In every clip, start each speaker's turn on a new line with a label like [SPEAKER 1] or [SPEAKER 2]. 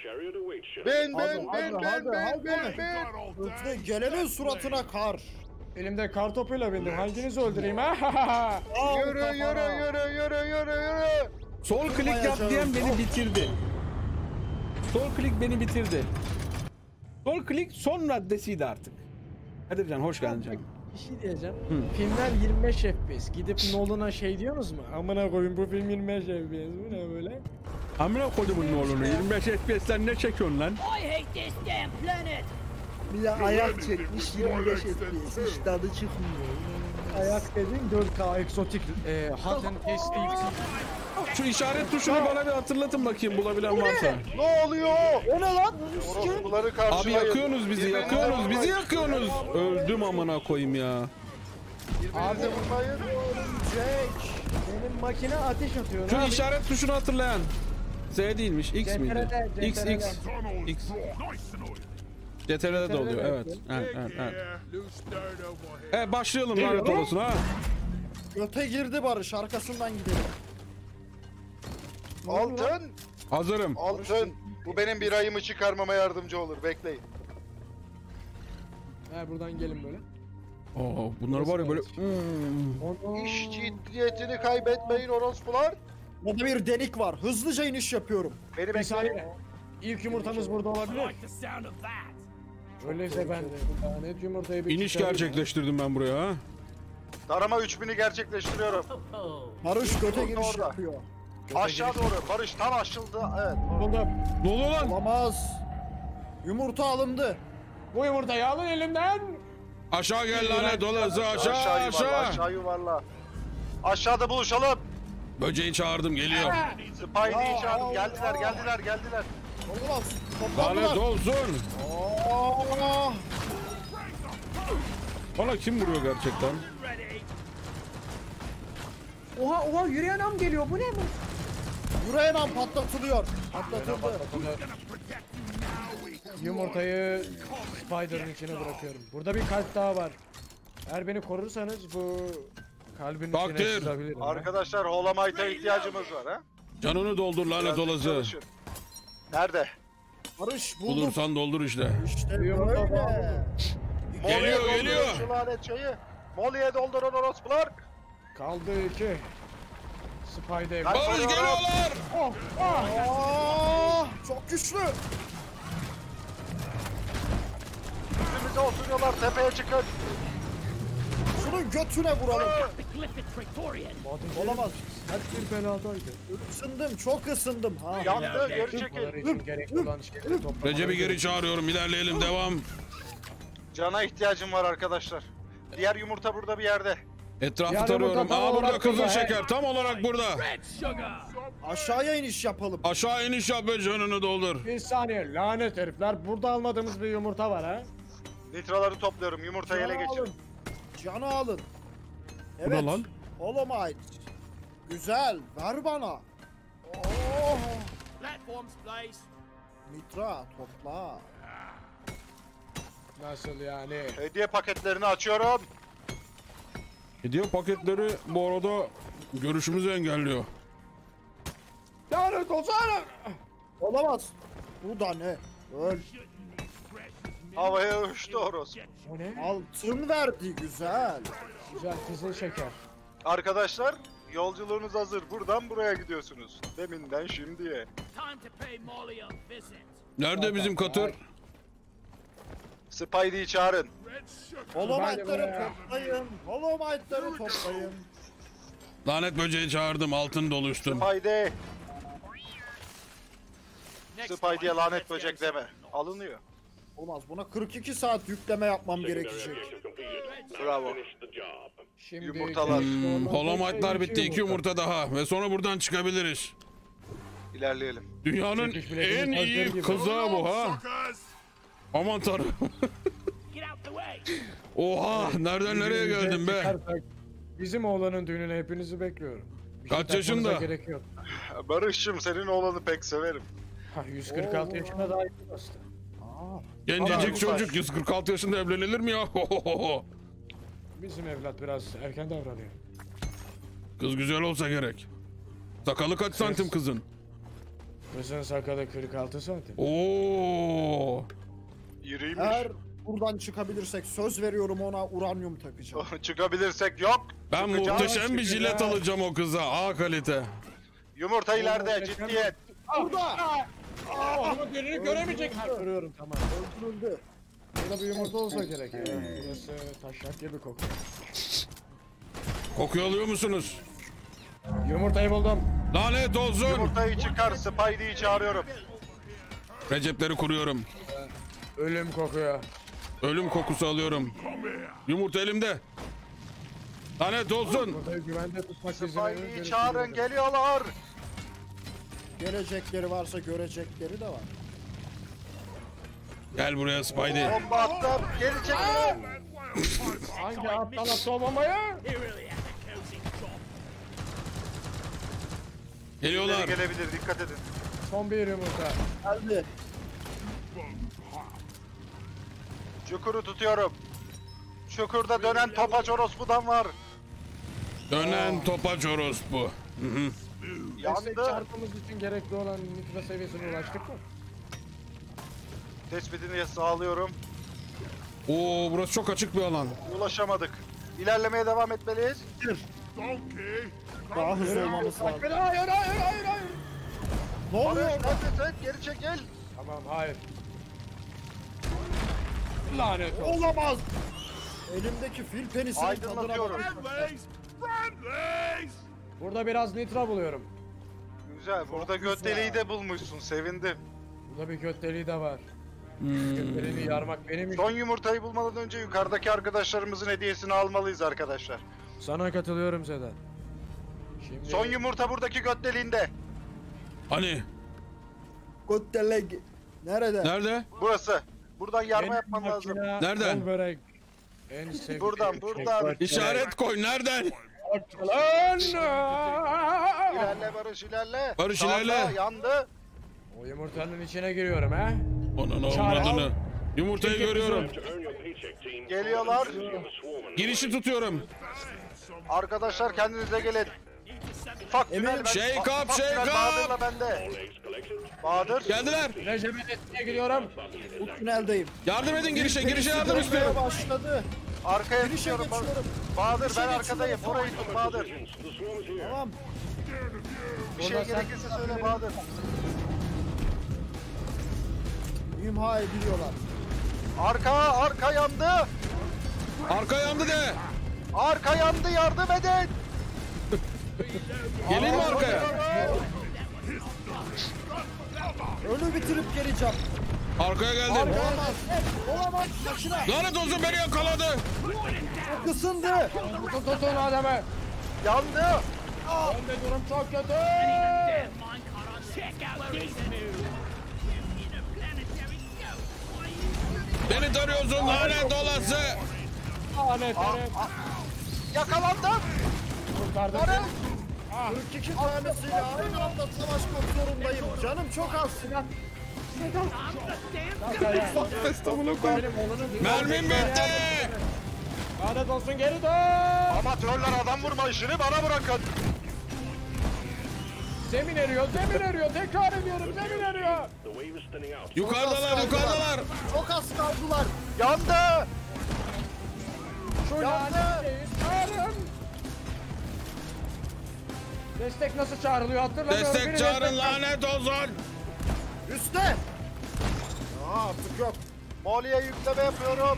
[SPEAKER 1] Ben.
[SPEAKER 2] Gelenin suratına kar.
[SPEAKER 3] Elimde kar topuyla bindim. Hanginizi öldüreyim ha?
[SPEAKER 1] Yürü.
[SPEAKER 4] Sol klik yap diyen beni bitirdi. Sol klik beni bitirdi. Sol klik son raddesiydi artık. Kadircan hoş geldin canım.
[SPEAKER 3] Bir şey diyeceğim. Filmler 25 FPS. Gidip Nolan'a şey diyorsunuz mu? Amına koyayım bu film 25 FPS. Bu ne böyle?
[SPEAKER 4] Amına kodumun ne olur 25 FPS'ten ne çekiyorsun lan?
[SPEAKER 5] I hate this damn planet.
[SPEAKER 2] Bir de ayak çekmiş 25 FPS. Hiç tadı çıkmıyor.
[SPEAKER 3] Ayak dediğin 4K eksotik. Hot and tasty.
[SPEAKER 4] Şu işaret tuşunu bana bir hatırlatın bakayım bulabilen varsa.
[SPEAKER 1] Ne oluyor?
[SPEAKER 2] O ne lan?
[SPEAKER 1] Orospuları karşılayın.
[SPEAKER 4] Abi yakıyorsunuz bizi, bizi yakıyorsunuz. Öldüm amına koyayım ya.
[SPEAKER 1] Birbirinize vurmayın.
[SPEAKER 3] Jack. Benim makine ateş atıyor.
[SPEAKER 4] Şu
[SPEAKER 3] abi.
[SPEAKER 4] işaret tuşunu hatırlayan. Z değilmiş, X miydi?
[SPEAKER 3] CTRL.
[SPEAKER 4] X. CTRL'de de oluyor, evet. Evet, başlayalım lanet olsun ha.
[SPEAKER 2] Göte girdi Barış. Arkasından gidelim.
[SPEAKER 1] Altın.
[SPEAKER 4] Hazırım.
[SPEAKER 1] Altın. Bu benim bir ayımı çıkarmama yardımcı olur. Bekleyin.
[SPEAKER 3] Buradan gelin böyle.
[SPEAKER 4] Oo, bunlar var ya böyle.
[SPEAKER 1] İş ciddiyetini kaybetmeyin orospular.
[SPEAKER 2] Burada bir delik var. Hızlıca iniş yapıyorum.
[SPEAKER 1] Beni
[SPEAKER 3] Bir
[SPEAKER 1] bekleyin.
[SPEAKER 3] saniye. İlk yumurtamız burada olabilir.
[SPEAKER 5] Like the sound of that.
[SPEAKER 3] Öyleyse ben de net yumurtayı bir
[SPEAKER 4] İniş gerçekleştirdim ben buraya ha.
[SPEAKER 1] Tarama 3000'i gerçekleştiriyorum.
[SPEAKER 2] Barış göte giriş
[SPEAKER 1] Orada.
[SPEAKER 2] yapıyor.
[SPEAKER 1] Aşağı doğru. Barış tam açıldı. Evet.
[SPEAKER 3] Buldum.
[SPEAKER 4] Ne oluyor lan?
[SPEAKER 2] Olamaz. Yumurta alındı.
[SPEAKER 3] Bu yumurtayı alın elimden.
[SPEAKER 4] Aşağı gel lanet olası aşağı
[SPEAKER 1] yuvarla,
[SPEAKER 4] aşağı.
[SPEAKER 1] aşağı yuvarla. Aşağıda buluşalım.
[SPEAKER 4] Böceği çağırdım geliyor.
[SPEAKER 1] Spidey'i çağırdım. Geldiler.
[SPEAKER 2] Olamaz.
[SPEAKER 4] Lanet
[SPEAKER 2] Toplandılar.
[SPEAKER 4] olsun.
[SPEAKER 2] Aa!
[SPEAKER 4] Bana kim vuruyor gerçekten?
[SPEAKER 3] Oha yürüyen am geliyor. Bu ne bu?
[SPEAKER 2] Yüreğin an patlatılıyor. Patlatıldı.
[SPEAKER 3] Yumurtayı Spider'ın içine bırakıyorum. Burada bir kalp daha var. Eğer beni korursanız bu kalbin içine
[SPEAKER 4] Takdir.
[SPEAKER 3] sızabilirim.
[SPEAKER 1] Arkadaşlar Holomite'a ihtiyacımız var ha.
[SPEAKER 4] Canını doldur lanet
[SPEAKER 1] Biraz
[SPEAKER 4] olası.
[SPEAKER 1] çalışın. Nerede?
[SPEAKER 2] Barış buldum.
[SPEAKER 4] Bulursan doldur işte.
[SPEAKER 2] İşte
[SPEAKER 3] Yumurta
[SPEAKER 2] böyle.
[SPEAKER 3] bağlı.
[SPEAKER 1] Molly'e doldurun
[SPEAKER 4] Geliyor.
[SPEAKER 1] şu lanet şeyi. Molly'e doldurun orospular.
[SPEAKER 3] Kaldı 2. Spider.
[SPEAKER 1] Kaç-
[SPEAKER 4] Barış geliyorlar.
[SPEAKER 2] Aa! Çok güçlü.
[SPEAKER 1] Üstümüze oturuyorlar. Tepeye çıkın.
[SPEAKER 2] Şunun götüne vuralım.
[SPEAKER 5] The cliff is Praetorian.
[SPEAKER 2] Olamaz.
[SPEAKER 3] Hadi bir feladaydı.
[SPEAKER 2] Isındım. Çok ısındım. Ha.
[SPEAKER 1] Yandı. Geri
[SPEAKER 3] Bunlar
[SPEAKER 1] çekil.
[SPEAKER 3] için gerekli olan şeyleri toplamak.
[SPEAKER 4] Recep'i geri çağırıyorum. İlerleyelim devam.
[SPEAKER 1] Cana ihtiyacım var arkadaşlar. Diğer yumurta burada bir yerde.
[SPEAKER 4] Etrafı
[SPEAKER 3] Yani
[SPEAKER 4] tarıyorum.
[SPEAKER 3] bu tam
[SPEAKER 4] Aa burada
[SPEAKER 3] olarak
[SPEAKER 4] kızıl
[SPEAKER 3] burada,
[SPEAKER 4] şeker. Tam olarak burada.
[SPEAKER 5] Red sugar.
[SPEAKER 2] Aşağıya iniş yapalım.
[SPEAKER 4] Aşağı iniş yap ve canını doldur.
[SPEAKER 3] Bir saniye lanet herifler. Burada almadığımız bir yumurta var ha.
[SPEAKER 1] Nitraları topluyorum. Yumurtayı ele
[SPEAKER 2] Canı
[SPEAKER 1] geçirin.
[SPEAKER 2] alın. Canı alın.
[SPEAKER 4] Bu ne lan?
[SPEAKER 2] Holomite. Güzel. Ver bana. Oh.
[SPEAKER 5] Platforms, please.
[SPEAKER 2] Mitra topla.
[SPEAKER 3] Nasıl yani?
[SPEAKER 1] Hediye paketlerini açıyorum.
[SPEAKER 4] Hediye paketleri bu arada görüşümüzü engelliyor.
[SPEAKER 3] Lanet olsun!
[SPEAKER 2] Olamaz. Bu da ne? Öl.
[SPEAKER 1] Havaya uçtu orospu.
[SPEAKER 3] O ne?
[SPEAKER 2] Altın verdi. Güzel.
[SPEAKER 3] Güzel kızıl şeker.
[SPEAKER 1] Arkadaşlar yolculuğunuz hazır. Buradan buraya gidiyorsunuz. Deminden şimdiye.
[SPEAKER 5] Time to pay Molly a visit.
[SPEAKER 4] Nerede bizim katır?
[SPEAKER 1] Spidey'i çağırın.
[SPEAKER 2] Holomite'ları toplayın. Holomite'ları toplayın.
[SPEAKER 4] Lanet böceği çağırdım. Altın doluştum.
[SPEAKER 1] Spidey.
[SPEAKER 5] Next
[SPEAKER 1] Spidey'e
[SPEAKER 5] time,
[SPEAKER 1] lanet
[SPEAKER 5] let's
[SPEAKER 1] böcek
[SPEAKER 5] get
[SPEAKER 1] deme. Alınıyor.
[SPEAKER 2] Olmaz. Buna 42 saat yükleme yapmam gerekecek.
[SPEAKER 1] Bravo.
[SPEAKER 3] Şimdi
[SPEAKER 1] Yumurtalar.
[SPEAKER 4] Holomite'lar bitti. 2 yumurta daha. Ve sonra buradan çıkabiliriz.
[SPEAKER 1] İlerleyelim.
[SPEAKER 4] Dünyanın
[SPEAKER 3] Çekiş biletinin
[SPEAKER 4] en iyi
[SPEAKER 3] sözleri gibi.
[SPEAKER 4] kızağı bu ha. Aman tanrım.
[SPEAKER 5] Get out the way.
[SPEAKER 4] Oha nereden nereye geldin be?
[SPEAKER 3] Çıkarsak bizim oğlanın düğününe hepinizi bekliyorum. Bir şey
[SPEAKER 4] Kaç
[SPEAKER 3] takmanıza
[SPEAKER 4] yaşında?
[SPEAKER 3] Gerek yok.
[SPEAKER 1] Barış'cığım senin oğlanı pek severim.
[SPEAKER 3] Ha, 146 yaşına daha iyi bastı.
[SPEAKER 4] Gencecik
[SPEAKER 1] Ama-
[SPEAKER 4] çocuk 146 yaşında evlenilir mi ya?
[SPEAKER 3] Bizim evlat biraz erken davranıyor.
[SPEAKER 4] Kız güzel olsa gerek. Sakalı kaç santim kızın?
[SPEAKER 3] Kızın sakalı 46 santim.
[SPEAKER 4] Oo.
[SPEAKER 1] İriymiş.
[SPEAKER 2] Eğer buradan çıkabilirsek söz veriyorum ona uranyum takacağım.
[SPEAKER 1] Çıkabilirsek yok.
[SPEAKER 4] Ben
[SPEAKER 1] Çıkacağız.
[SPEAKER 4] muhteşem bir jilet alacağım o kıza. A kalite.
[SPEAKER 1] Yumurta ileride, ciddiyet.
[SPEAKER 2] Burada!
[SPEAKER 3] Ama birini göremeyecek. Görüyorum tamam.
[SPEAKER 2] Öldürüldü.
[SPEAKER 3] Burada bir yumurta olsa gerek ya. Burası taşak gibi kokuyor.
[SPEAKER 4] Kokuyu alıyor musunuz?
[SPEAKER 3] Yumurtayı buldum.
[SPEAKER 4] Lanet olsun.
[SPEAKER 1] Yumurtayı çıkar, Spidey'i çağırıyorum.
[SPEAKER 4] Recepleri kuruyorum.
[SPEAKER 3] Ölüm kokuyor.
[SPEAKER 4] Ölüm kokusu alıyorum. Yumurta elimde. Lanet olsun.
[SPEAKER 3] Yumurtayı güvende tutmak
[SPEAKER 1] Spidey'i çağırın, geliyorlar.
[SPEAKER 2] Gelecekleri varsa görecekleri de var.
[SPEAKER 4] Gel buraya Spidey.
[SPEAKER 1] Bomba attım, geri çekilin.
[SPEAKER 3] Hangi aptal attı o bombayı?
[SPEAKER 5] He really had a cozy job.
[SPEAKER 4] Geliyorlar.
[SPEAKER 1] Gelebilir, dikkat edin.
[SPEAKER 3] Son bir yumurta.
[SPEAKER 2] Geldi.
[SPEAKER 1] Çukuru tutuyorum. Çukurda dönen topaç orospudan var.
[SPEAKER 4] Dönen topaç orospu.
[SPEAKER 3] Destek
[SPEAKER 1] Yandı.
[SPEAKER 3] çarpımız için gerekli olan nitro seviyesine ulaştık mı?
[SPEAKER 1] Tespitini sağlıyorum.
[SPEAKER 4] Oo, burası çok açık bir alan.
[SPEAKER 1] Ulaşamadık. İlerlemeye devam etmeliyiz.
[SPEAKER 2] Daha hızlı olmamız lazım.
[SPEAKER 3] Hayır hayır hayır hayır hayır.
[SPEAKER 2] Ne oluyor
[SPEAKER 1] Barış,
[SPEAKER 2] orada?
[SPEAKER 1] nefes et, geri çekil.
[SPEAKER 3] Tamam hayır. Lanet olsun.
[SPEAKER 2] Olamaz. Elimdeki fil penisinin tadına
[SPEAKER 1] Aydınlatıyorum.
[SPEAKER 2] bakın.
[SPEAKER 3] Burada biraz nitro buluyorum.
[SPEAKER 1] Güzel, burada göt deliği de bulmuşsun, sevindim.
[SPEAKER 3] Burada bir göt deliği de var. Göt deliğini yarmak benim işim.
[SPEAKER 1] Son yumurtayı bulmadan önce yukarıdaki arkadaşlarımızın hediyesini almalıyız arkadaşlar.
[SPEAKER 3] Sana katılıyorum Sedat. Şimdi
[SPEAKER 1] Son yumurta buradaki göt deliğinde.
[SPEAKER 4] Hani?
[SPEAKER 2] Götteleg. Nerede?
[SPEAKER 4] Nerede?
[SPEAKER 1] Burası. Buradan yarma
[SPEAKER 3] en
[SPEAKER 1] yapman lazım.
[SPEAKER 3] makina,
[SPEAKER 4] Nereden?
[SPEAKER 3] bol börek. En sevdiğim
[SPEAKER 1] Buradan,
[SPEAKER 3] şey,
[SPEAKER 1] buradan.
[SPEAKER 3] göt
[SPEAKER 4] İşaret koy. Nereden?
[SPEAKER 3] börek. Lan!
[SPEAKER 1] İlerle Barış, ilerle.
[SPEAKER 4] Barış,
[SPEAKER 1] Sağda,
[SPEAKER 4] ilerle.
[SPEAKER 1] Yandı.
[SPEAKER 3] O yumurtanın içine giriyorum ha.
[SPEAKER 4] Onun
[SPEAKER 3] Çağır.
[SPEAKER 4] olmadığını. Yumurtayı görüyorum.
[SPEAKER 1] Geliyorlar.
[SPEAKER 4] Girişi tutuyorum.
[SPEAKER 1] Arkadaşlar kendinize gelin. Ufak tünel.
[SPEAKER 4] Shake
[SPEAKER 1] ufak
[SPEAKER 4] up, shake
[SPEAKER 1] tünel
[SPEAKER 4] up.
[SPEAKER 1] Bahadır'la bende. Bahadır.
[SPEAKER 4] Geldiler.
[SPEAKER 3] Recep'in etkiye giriyorum.
[SPEAKER 2] Bu tüneldeyim.
[SPEAKER 4] Yardım edin girişe. Girişe yardım
[SPEAKER 2] Dönmeye
[SPEAKER 4] istiyorum.
[SPEAKER 2] başladı.
[SPEAKER 1] Arkaya
[SPEAKER 2] Girişe
[SPEAKER 1] tutuyorum.
[SPEAKER 2] geçiyorum.
[SPEAKER 1] Bahadır ben
[SPEAKER 2] Girişe
[SPEAKER 1] arkadayım.
[SPEAKER 2] geçiyorum.
[SPEAKER 1] Orayı tut Bahadır.
[SPEAKER 2] Tamam.
[SPEAKER 1] Bir şey
[SPEAKER 3] Burada sen-
[SPEAKER 1] gerekirse söyle Bahadır.
[SPEAKER 2] İmha ediliyorlar.
[SPEAKER 1] Arka yandı.
[SPEAKER 4] Arka yandı de.
[SPEAKER 1] Arka yandı, yardım edin.
[SPEAKER 4] Gelin mi arkaya?
[SPEAKER 2] Önü bitirip geleceğim.
[SPEAKER 4] Arkaya geldim.
[SPEAKER 2] Olamaz. Olamaz. Makine.
[SPEAKER 4] Lanet olsun beni yakaladı.
[SPEAKER 2] Çok ısındı.
[SPEAKER 3] Tutun adamı.
[SPEAKER 1] Yandı.
[SPEAKER 3] Ben de durum çok kötü.
[SPEAKER 5] Damn minecart on. Check out this move. Interplanetary scope.
[SPEAKER 4] Beni tarıyorsun lanet olası.
[SPEAKER 3] Lanet herif.
[SPEAKER 1] Yakalandım.
[SPEAKER 3] Kurtardım.
[SPEAKER 1] Barış.
[SPEAKER 2] 42 tanesiyle aynı anda savaşmak zorundayım. Canım çok az.
[SPEAKER 4] Mermim bitti.
[SPEAKER 3] Lanet olsun geri dön.
[SPEAKER 1] Amatörler adam vurma işini bana bırakın.
[SPEAKER 3] Zemin eriyor, zemin eriyor. Tekrar ediyorum, zemin eriyor.
[SPEAKER 4] Yukarıdalar yukarıdalar.
[SPEAKER 2] Çok az kaldılar.
[SPEAKER 1] Yandı.
[SPEAKER 3] Şu
[SPEAKER 1] Yandı.
[SPEAKER 3] lanet şeyi çağırın. Destek nasıl çağrılıyor hatırlamıyorum.
[SPEAKER 4] Destek
[SPEAKER 3] Biri
[SPEAKER 4] çağırın
[SPEAKER 3] destek-
[SPEAKER 4] lanet olsun.
[SPEAKER 2] Üste. Artık yok.
[SPEAKER 1] Molly'e yükleme yapıyorum.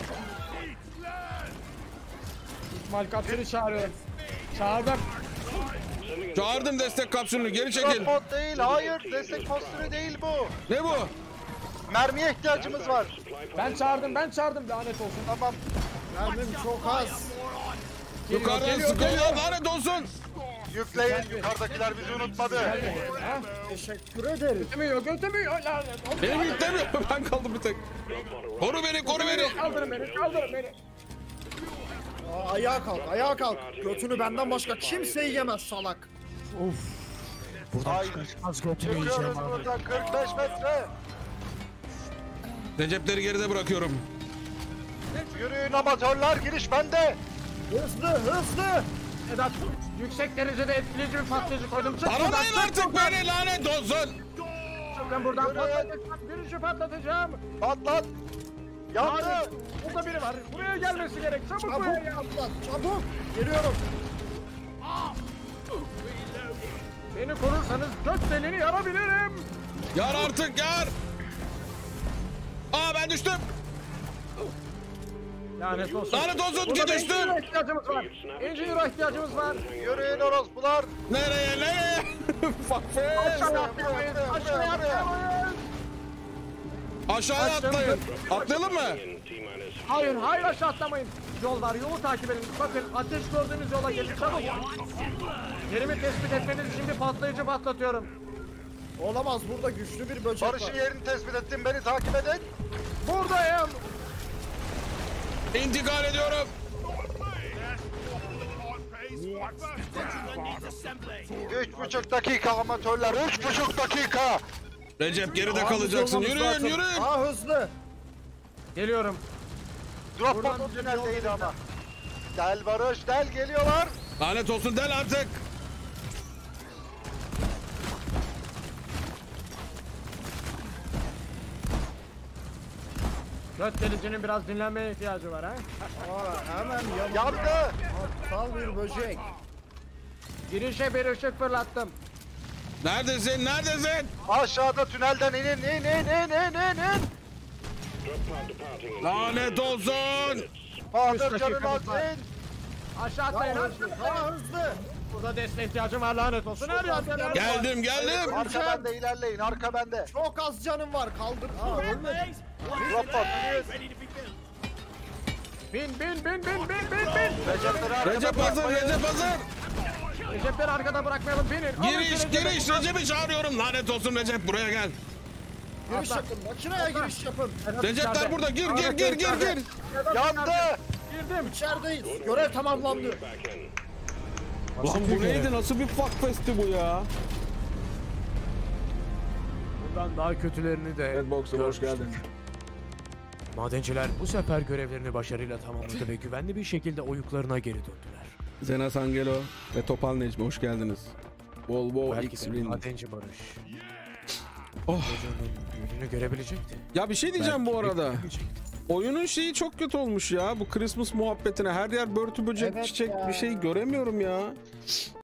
[SPEAKER 3] İsmail kapsülü çağırıyorum. Çağırdım.
[SPEAKER 4] Çağırdım destek kapsülünü geri çekil.
[SPEAKER 1] Robot değil, hayır. Destek postürü değil bu.
[SPEAKER 4] Ne bu?
[SPEAKER 1] Mermiye ihtiyacımız var.
[SPEAKER 3] Ben çağırdım lanet olsun.
[SPEAKER 1] Tamam.
[SPEAKER 2] Mermim çok az.
[SPEAKER 4] Yukarıdan sıkıyorlar lanet olsun.
[SPEAKER 1] Yükleyin. Yukarıdakiler bizi unutmadı.
[SPEAKER 3] Ha?
[SPEAKER 2] Teşekkür ederim.
[SPEAKER 3] Götürmüyor lanet olsun.
[SPEAKER 4] Beni yüklemiyor. Ben kaldım bir tek. Koru beni koru beni.
[SPEAKER 3] Kaldırın beni.
[SPEAKER 2] Ayağa kalk, ayağa kalk. Götünü benden başka kimse yiyemez salak.
[SPEAKER 1] Hayır. Çıkıyoruz buradan 45 metre.
[SPEAKER 4] Recepleri geride bırakıyorum.
[SPEAKER 1] Yürüyün amatörler, giriş bende.
[SPEAKER 2] Hızlı.
[SPEAKER 3] Sedat yüksek derecede etkileyici bir patlayıcı koydum. Çık
[SPEAKER 4] Aramayın
[SPEAKER 3] buradan, çık
[SPEAKER 4] artık
[SPEAKER 3] buradan.
[SPEAKER 4] beni lanet olsun.
[SPEAKER 3] Bakın buradan
[SPEAKER 1] Yürü.
[SPEAKER 3] patlatacağım. Girişi patlatacağım.
[SPEAKER 1] Patlat. Yandı.
[SPEAKER 3] Hadi. Burada biri var. Buraya gelmesi gerek. Çabuk
[SPEAKER 2] Çabuk
[SPEAKER 3] buraya gel.
[SPEAKER 2] patlat çabuk. Geliyorum.
[SPEAKER 3] Beni korursanız göt deliğini yarabilirim.
[SPEAKER 4] Yar artık yar. Aa ben düştüm.
[SPEAKER 3] Lanet olsun.
[SPEAKER 4] Lanet olsun ki
[SPEAKER 3] Burada
[SPEAKER 4] düştüm.
[SPEAKER 3] Engineer'a ihtiyacımız var. Engineer'a ihtiyacımız var.
[SPEAKER 1] Yürüyün orospular.
[SPEAKER 4] Nereye? Fuck face.
[SPEAKER 3] Aşağıya atlamayın. Aşağıya atlamayın.
[SPEAKER 4] Aşağıya atlayın. Atlayalım mı?
[SPEAKER 3] Hayır aşağı atlamayın. Yol var, yolu takip edin. Bakın ateş gördüğünüz yola gelin. Çabuk. Yerimi tespit etmeniz için bir patlayıcı patlatıyorum.
[SPEAKER 2] Olamaz, burada güçlü bir böcek
[SPEAKER 1] Barış'ın
[SPEAKER 2] var.
[SPEAKER 1] yerini tespit ettim. Beni takip edin.
[SPEAKER 3] Buradayım.
[SPEAKER 4] İntikal ediyorum.
[SPEAKER 1] Üç buçuk dakika amatörler. 3,5 dakika.
[SPEAKER 4] Recep geride
[SPEAKER 2] Aa,
[SPEAKER 4] kalacaksın.
[SPEAKER 2] hızlı olmamız lazım.
[SPEAKER 4] Yürüyün.
[SPEAKER 2] Aa hızlı.
[SPEAKER 3] Geliyorum.
[SPEAKER 1] Drop
[SPEAKER 3] Buradan
[SPEAKER 1] pod o
[SPEAKER 3] bizim
[SPEAKER 1] tüneldeydi
[SPEAKER 3] yol
[SPEAKER 1] ama. Del Barış del geliyorlar.
[SPEAKER 4] Lanet olsun del artık.
[SPEAKER 3] Göt delicinin biraz dinlenmeye ihtiyacı var ha.
[SPEAKER 2] Aa, hemen yanımda.
[SPEAKER 1] Yandı.
[SPEAKER 2] Aptal bir böcek.
[SPEAKER 3] Girişe bir ışık fırlattım.
[SPEAKER 4] Neredesin?
[SPEAKER 1] Aşağıda tünelden inin.
[SPEAKER 4] Lanet olsun.
[SPEAKER 1] Bahadır
[SPEAKER 3] Üç
[SPEAKER 1] canın
[SPEAKER 3] dakikamız var.
[SPEAKER 1] alsın.
[SPEAKER 3] Aşağı atlayın.
[SPEAKER 2] Daha hızlı.
[SPEAKER 3] Burada desteğe ihtiyacım var, lanet olsun. Her yerden var.
[SPEAKER 4] Geldim.
[SPEAKER 1] Arka bende ilerleyin. Arka bende.
[SPEAKER 2] Çok az canım var, kaldır. Aa, ölmedi.
[SPEAKER 1] Drop pod.
[SPEAKER 3] Bin.
[SPEAKER 1] Recep'leri arkada
[SPEAKER 4] Recep hazır.
[SPEAKER 1] bırakmayın.
[SPEAKER 3] Recepleri arkada bırakmayalım, binin. Alın
[SPEAKER 4] Giriş.
[SPEAKER 3] Recep'i.
[SPEAKER 4] Recep'i çağırıyorum. Lanet olsun Recep buraya gel.
[SPEAKER 2] Giriş yapın, makineye giriş yapın.
[SPEAKER 4] Recepler burada. Gir.
[SPEAKER 1] Yandı.
[SPEAKER 3] Girdim.
[SPEAKER 2] İçerideyiz. Görev tamamlandı.
[SPEAKER 4] Lan bu neydi? Nasıl bir fuck festi bu ya?
[SPEAKER 3] Bundan daha kötülerini de
[SPEAKER 4] Redbox'a hoş geldin.
[SPEAKER 3] Madenciler bu sefer görevlerini başarıyla tamamladı ve güvenli bir şekilde oyuklarına geri döndüler.
[SPEAKER 4] Zenas Angelo ve Topal Necmi hoş geldiniz. Volvo
[SPEAKER 3] Belki
[SPEAKER 4] X
[SPEAKER 3] de
[SPEAKER 4] Ring.
[SPEAKER 3] madenci Barış
[SPEAKER 4] Oh.
[SPEAKER 3] çocuğunun büyüdüğünü görebilecekti.
[SPEAKER 4] Ya bir şey diyeceğim
[SPEAKER 3] Belki
[SPEAKER 4] bu
[SPEAKER 3] de
[SPEAKER 4] arada.
[SPEAKER 3] görebilecekti.
[SPEAKER 4] Oyunun şeyi çok kötü olmuş ya. Bu Christmas muhabbetine her yer börtü böcek
[SPEAKER 2] Evet
[SPEAKER 4] çiçek
[SPEAKER 2] ya.
[SPEAKER 4] bir şey göremiyorum ya.